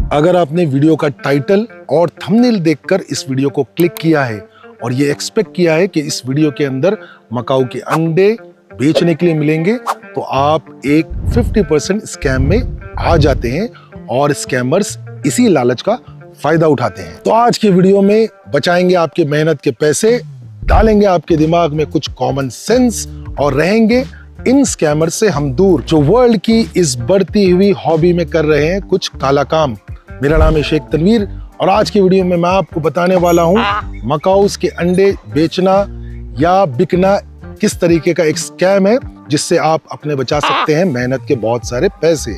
अगर आपने वीडियो का टाइटल और थंबनेल देखकर इस वीडियो को क्लिक किया है और ये एक्सपेक्ट किया है कि इस वीडियो के अंदर मकाऊ के अंडे बेचने के लिए मिलेंगे, तो आप एक 50% स्कैम में आ जाते हैं और स्कैमर्स इसी लालच का फायदा उठाते हैं। तो आज के वीडियो में बचाएंगे आपके मेहनत के पैसे, डालेंगे आपके दिमाग में कुछ कॉमन सेंस और रहेंगे इन स्कैमर से हम दूर जो वर्ल्ड की इस बढ़ती हुई हॉबी में कर रहे हैं कुछ काला काम। मेरा नाम है शेख तनवीर और आज की वीडियो में मैं आपको बताने वाला हूं मकाऊस के अंडे बेचना या बिकना किस तरीके का एक स्कैम है जिससे आप अपने बचा सकते हैं मेहनत के बहुत सारे पैसे।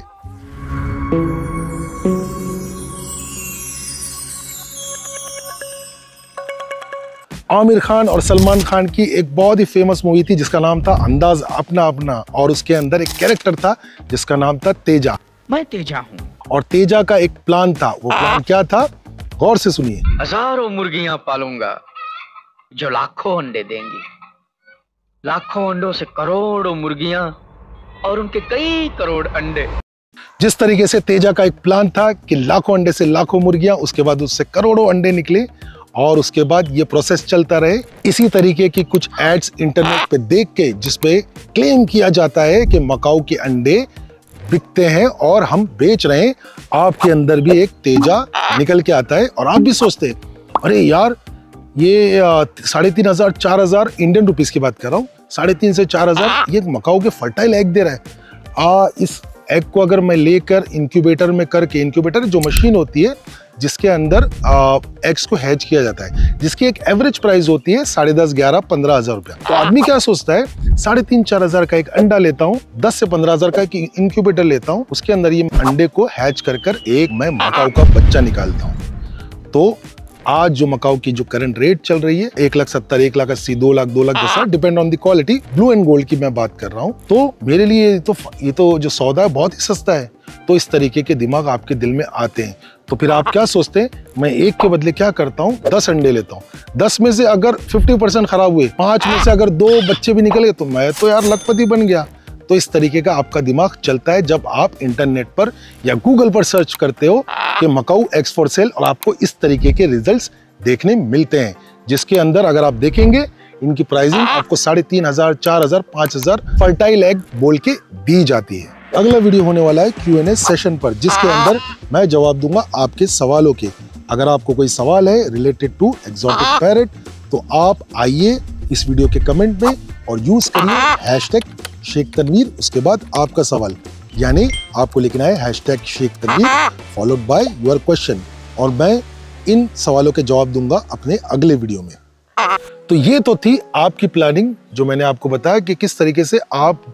आमिर खान और सलमान खान की एक बहुत ही फेमस मूवी थी जिसका नाम था अंदाज अपना अपना, और उसके अंदर एक कैरेक्टर था जिसका नाम था तेजा। मैं तेजा हूँ। और तेजा का एक प्लान था। वो प्लान क्या था, गौर से सुनिए। हजारों मुर्गियां पालूंगा जो लाखों अंडे देंगी, लाखों अंडों से करोड़ों मुर्गियां और उनके कई करोड़ अंडे। जिस तरीके से तेजा का एक प्लान था कि लाखों अंडे से लाखों मुर्गियां, उसके बाद उससे करोड़ों अंडे निकले और उसके बाद ये प्रोसेस चलता रहे। इसी तरीके की कुछ एड्स इंटरनेट पे देख के जिसपे क्लेम किया जाता है कि मकाऊ के अंडे बिकते हैं और हम बेच रहे हैं, आपके अंदर भी एक तेजा निकल के आता है और आप भी सोचते हैं अरे यार ये 3,500 4,000 इंडियन रुपीस की बात कर रहा हूँ, 3,500 से 4,000 ये मकाऊ के फर्टाइल एग दे रहा है। इस एग को अगर मैं लेकर इंक्यूबेटर में करके, इंक्यूबेटर जो मशीन होती है जिसके अंदर एग्स को हैच किया जाता है, जिसकी एक एवरेज प्राइस होती है 10,500 11,000 15,000 रुपया। तो आदमी क्या सोचता है 3,500 4,000 का एक अंडा लेता हूँ, 10 से 15,000 का एक इंक्यूबेटर लेता हूँ, उसके अंदर ये अंडे को हैच कर एक मैं मकाऊ का बच्चा निकालता हूँ। तो आज जो मकाऊ की जो करंट रेट चल रही है 1,70,000 1,80,000 2,00,000 2,10,000 depend on the quality, blue and gold की मैं बात कर रहा हूँ। तो मेरे लिए ये तो जो सौदा है बहुत ही सस्ता है। तो इस तरीके के दिमाग आपके दिल में आते हैं। तो फिर आप क्या सोचते हैं, मैं एक के बदले क्या करता हूँ 10 अंडे लेता हूँ, 10 में से अगर 50% खराब हुए, 5 में से अगर 2 बच्चे भी निकले तो मैं तो यार लखपति बन गया। तो इस तरीके का आपका दिमाग चलता है जब आप इंटरनेट पर या गूगल पर सर्च करते हो कि मकाऊ एग्स फॉर सेल, और आपको इस तरीके के रिजल्ट्स देखने मिलते हैं जिसके अंदर अगर आप देखेंगे इनकी प्राइसिंग आपको 3,500 4,000 5,000 फर्टाइल एग बोल के दी जाती है। अगला वीडियो होने वाला है Q&A सेशन पर, जिसके अंदर मैं जवाब दूंगा आपके सवालों के। अगर आपको कोई सवाल है रिलेटेड टू एक्सोटिक पैरेट तो आप आइए इस वीडियो के कमेंट में और यूज करिए #शेख-तनवीर, उसके बाद आपका सवाल, यानी आपको लिखना है #शेख-तनवीर फॉलोड बाय योर क्वेश्चन, और मैं इन सवालों के जवाब दूंगा अपने अगले वीडियो में। तो ये तो थी आपकी प्लानिंग जो मैंने आपको बताया कि किस तरीके से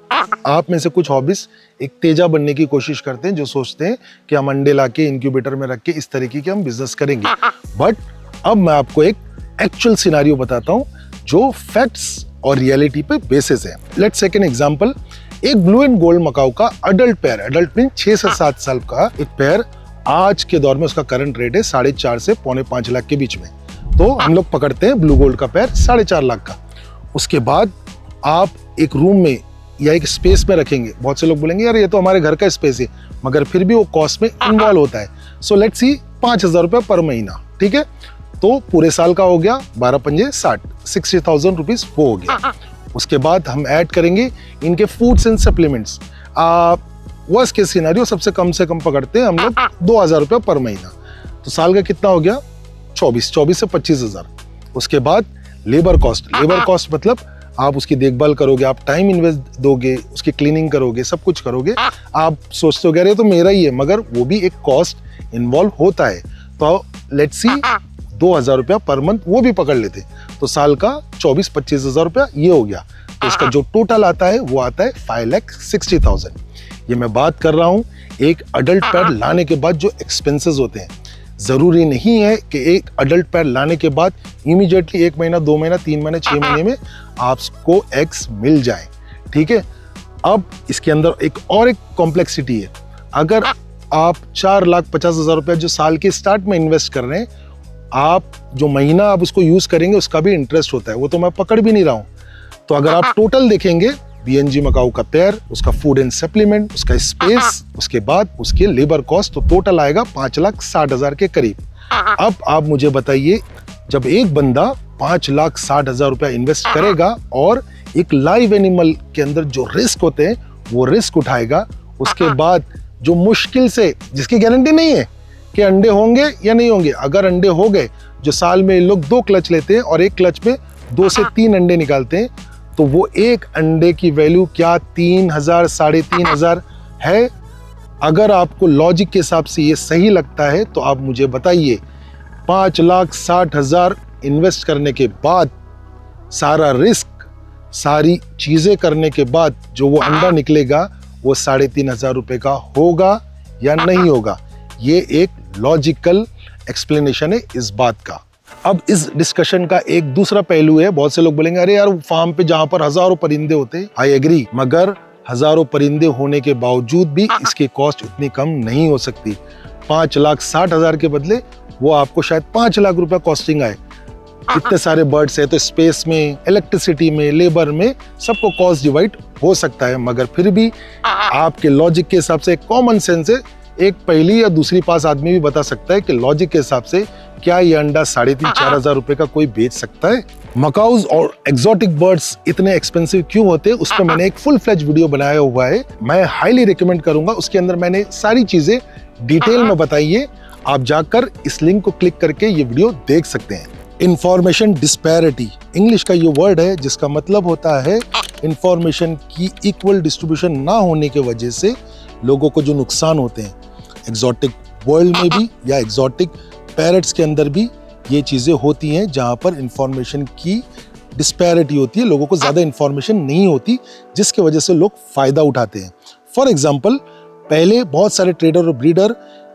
आप में से कुछ हॉबीज एक तेजा बनने की कोशिश करते हैं, जो सोचते हैं कि हम अंडे लाके इंक्यूबेटर में रख के इस तरीके के हम बिजनेस करेंगे। बट अब मैं आपको एक एक्चुअल सिनेरियो बताता हूं जो फैक्ट्स और रियलिटी पे बेसिस है। Let's take an example. एक ब्लू एंड गोल्ड मकाऊ का अडल्ट पेयर, अडल्ट मीन 6 से 7 साल का एक पेयर, आज के दौर में उसका करंट रेट है 4.5 से 4.5 लाख के बीच में। तो हम लोग पकड़ते हैं ब्लू गोल्ड का पेयर 4.5 लाख का। उसके बाद आप एक रूम में या एक स्पेस में रखेंगे। बहुत से लोग बोलेंगे यार ये तो हमारे घर का स्पेस है, मगर फिर भी वो कॉस्ट में इन्वॉल्व होता है। सो लेट्स सी 5,000 रुपया पर महीना, ठीक है। तो पूरे साल का हो गया 12 पंजे 60, 60,000 रुपीज वो हो गया। उसके बाद हम ऐड करेंगे इनके foods and supplements. Worst case scenario सबसे कम से कम पकड़ते हैं हम लोग 2,000 रुपया पर महीना। तो साल का कितना हो गया 24 से 25,000। उसके बाद लेबर कॉस्ट मतलब आप उसकी देखभाल करोगे, आप टाइम इन्वेस्ट दोगे, उसकी क्लीनिंग करोगे, सब कुछ करोगे। आप सोचते हो गए तो मेरा ही है, मगर वो भी एक कॉस्ट इन्वॉल्व होता है। तो लेट्स सी 2,000 रुपया पर मंथ वो भी पकड़ लेते, तो साल का 24-25,000 रुपया ये हो गया। तो इसका जो टोटल आता है वो आता है 5,60,000। ये मैं बात कर रहा हूँ एक अडल्ट पेयर लाने के बाद जो एक्सपेंसेस होते हैं। जरूरी नहीं है कि एक अडल्ट पेयर लाने के बाद इमीडिएटली 1 महीना 2 महीना 3 महीने 6 महीने में आपको एग्स मिल जाए, ठीक है। अब इसके अंदर एक कॉम्प्लेक्सिटी है। अगर आप 4,50,000 रुपया जो साल के स्टार्ट में इन्वेस्ट कर रहे हैं, आप जो महीना आप उसको यूज करेंगे उसका भी इंटरेस्ट होता है, वो तो मैं पकड़ भी नहीं रहा हूं। तो अगर आप टोटल देखेंगे बीएनजी मकाऊ का पेयर, उसका फूड एंड सप्लीमेंट, उसका स्पेस, उसके बाद उसके लेबर कॉस्ट, तो टोटल आएगा 5,60,000 के करीब। अब आप मुझे बताइए, जब एक बंदा 5,60,000 रुपया इन्वेस्ट करेगा और एक लाइव एनिमल के अंदर जो रिस्क होते हैं वो रिस्क उठाएगा, उसके बाद जो मुश्किल से, जिसकी गारंटी नहीं है कि अंडे होंगे या नहीं होंगे, अगर अंडे हो गए, जो साल में लोग 2 क्लच लेते हैं और एक क्लच में 2 से 3 अंडे निकालते हैं, तो वो एक अंडे की वैल्यू क्या 3,000 3,500 है। अगर आपको लॉजिक के हिसाब से ये सही लगता है तो आप मुझे बताइए, 5,60,000 इन्वेस्ट करने के बाद, सारा रिस्क, सारी चीजें करने के बाद जो वो अंडा निकलेगा वो 3,500 रुपए का होगा या नहीं होगा। ये एक लॉजिकल एक्सप्लेनेशन है इस बात का। अब इस डिस्कशन का एक दूसरा पहलू है, बहुत से लोग बोलेंगे अरे यार फार्म पे जहां पर हजारों परिंदे होते हैं, आई एग्री, मगर हजारों परिंदे होने के बावजूद भी इसकी कॉस्ट उतनी कम नहीं हो सकती। 5,60,000 के बदले वो आपको शायद 5 लाख रुपया कॉस्टिंग आए। इतने सारे बर्ड्स है तो स्पेस में, इलेक्ट्रिसिटी में, लेबर में सबको कॉस्ट डिवाइड हो सकता है, मगर फिर भी आपके लॉजिक के हिसाब से, कॉमन सेंस है, एक पहली या दूसरी पास आदमी भी बता सकता है कि लॉजिक के हिसाब से क्या ये अंडा 3,500-4,000 रुपए का कोई बेच सकता है। मकाउज और एक्सोटिक बर्ड्स इतने एक्सपेंसिव क्यों होते हैं, उस पर मैंने एक फुल फ्लेज वीडियो बनाया हुआ है, मैं हाईली रिकमेंड करूंगा। उसके अंदर मैंने सारी चीजें डिटेल में बताई है, आप जाकर इस लिंक को क्लिक करके ये वीडियो देख सकते हैं। इंफॉर्मेशन डिस्पैरिटी इंग्लिश का ये वर्ड है जिसका मतलब होता है इंफॉर्मेशन की इक्वल डिस्ट्रीब्यूशन ना होने की वजह से लोगों को जो नुकसान होते हैं। एक्सोटिक वर्ल्ड में भी या एक्सोटिक पैरट्स के अंदर भी ये चीजें होती हैं जहां पर इंफॉर्मेशन की डिस्पैरिटी होती है, लोगों को ज्यादा इंफॉर्मेशन नहीं होती, जिसकी वजह से लोग फायदा उठाते हैं। फॉर एग्जाम्पल, पहले बहुत सारे ट्रेडर और ब्रीडर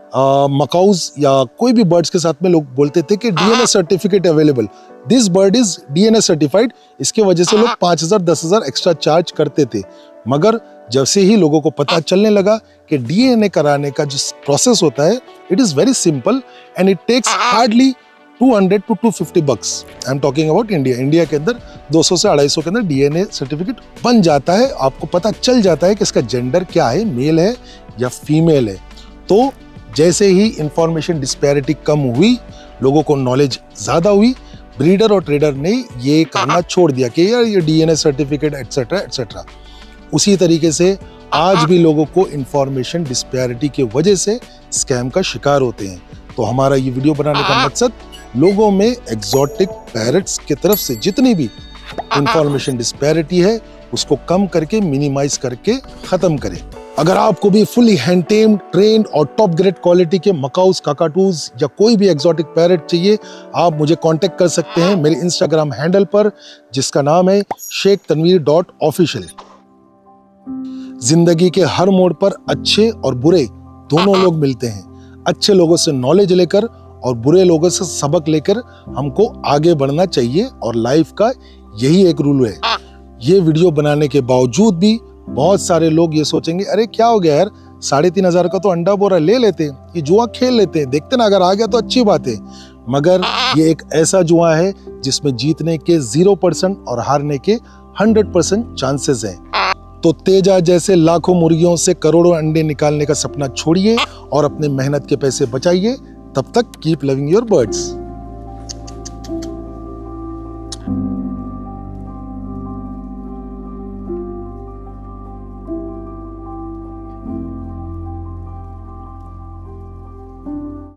मकाउज या कोई भी बर्ड्स के साथ में लोग बोलते थे कि DNA certificate available, this bird is DNA certified, इसके वजह से लोग 5,000-10,000 एक्स्ट्रा चार्ज करते थे। मगर जब से ही लोगों को पता चलने लगा कि डीएनए कराने का जो प्रोसेस होता है, it is very simple and it takes hardly 200 to 250 bucks। I am talking about India. India के अंदर 200 से 250 के अंदर डीएनए सर्टिफिकेट बन जाता है, आपको पता चल जाता है कि इसका जेंडर क्या है, मेल है या फीमेल है। तो जैसे ही इंफॉर्मेशन डिस्पैरिटी कम हुई, लोगों को नॉलेज ज्यादा हुई, ब्रीडर और ट्रेडर ने ये करना छोड़ दिया कि यार ये डीएनए सर्टिफिकेट एटसेट्रा एटसेट्रा। उसी तरीके से आज भी लोगों को इंफॉर्मेशन डिस्पैरिटी की वजह से स्कैम का शिकार होते हैं। तो हमारा ये वीडियो बनाने का मकसद लोगों में एक्सोटिक पैरट्स की तरफ से जितनी भी इंफॉर्मेशन डिस्पैरिटी है उसको कम करके, मिनिमाइज करके खत्म करें। अगर आपको भी फुली हैंड टेम्ड, ट्रेन्ड और टॉप ग्रेड क्वालिटी के मकाउस, काकाटूज या कोई भी एक्सोटिक पैरट चाहिए, आप मुझे कांटेक्ट कर सकते हैं मेरे इंस्टाग्राम हैंडल पर, जिसका नाम है sheiktanveer.official। जिंदगी के हर मोड़ पर अच्छे और बुरे दोनों लोग मिलते हैं। अच्छे लोगों से नॉलेज लेकर और बुरे लोगों से सबक लेकर हमको आगे बढ़ना चाहिए, और लाइफ का यही एक रूल है। ये वीडियो बनाने के बावजूद भी बहुत सारे लोग ये सोचेंगे अरे क्या हो गया यार, 3,500 का तो अंडा बोरा ले लेते हैं, ये जुआ खेल लेते हैं, देखते ना अगर आ गया तो अच्छी बात है। मगर ये एक ऐसा जुआ है जिसमें जीतने के 0% और हारने के 100% चांसेस हैं। तो तेजा जैसे लाखों मुर्गियों से करोड़ों अंडे निकालने का सपना छोड़िए और अपने मेहनत के पैसे बचाइए। तब तक कीप लविंग योर बर्ड्स।